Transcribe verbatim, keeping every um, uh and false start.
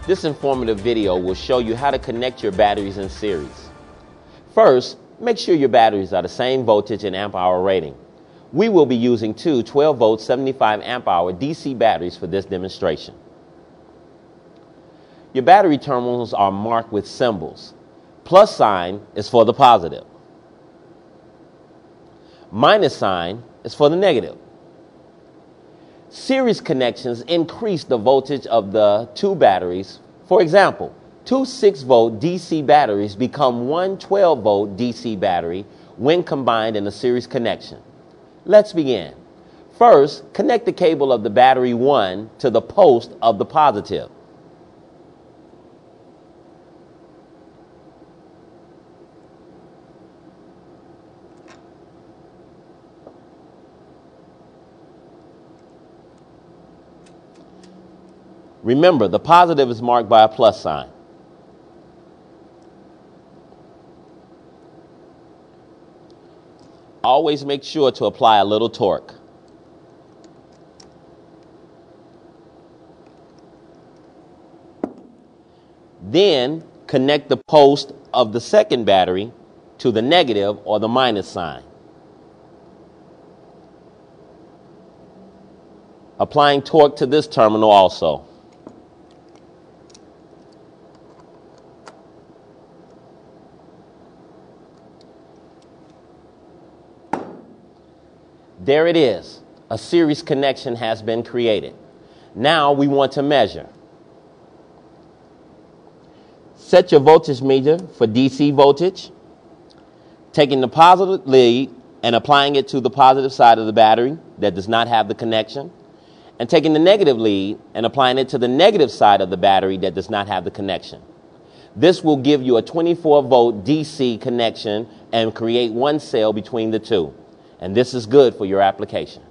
This informative video will show you how to connect your batteries in series. First, make sure your batteries are the same voltage and amp hour rating. We will be using two twelve volt seventy-five amp hour D C batteries for this demonstration. Your battery terminals are marked with symbols. Plus sign is for the positive. Minus sign is for the negative. Series connections increase the voltage of the two batteries. For example, two six volt D C batteries become one twelve volt D C battery when combined in a series connection. Let's begin. First, connect the cable of the battery one to the post of the positive. Remember, the positive is marked by a plus sign. Always make sure to apply a little torque. Then connect the post of the second battery to the negative or the minus sign. Applying torque to this terminal also. There it is. A series connection has been created. Now we want to measure. Set your voltage meter for D C voltage, taking the positive lead and applying it to the positive side of the battery that does not have the connection, and taking the negative lead and applying it to the negative side of the battery that does not have the connection. This will give you a twenty-four volt D C connection and create one cell between the two. And this is good for your application.